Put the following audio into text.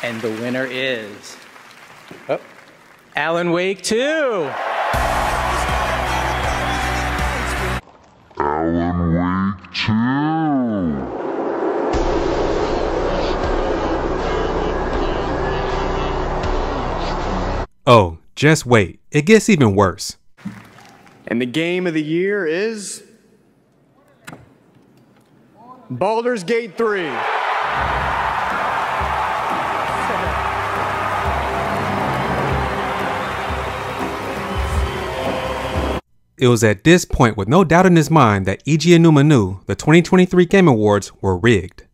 And the winner is Alan Wake 2. Alan Wake 2. Oh, just wait. It gets even worse. And the game of the year is Baldur's Gate 3. It was at this point with no doubt in his mind that Aonuma knew the 2023 Game Awards were rigged.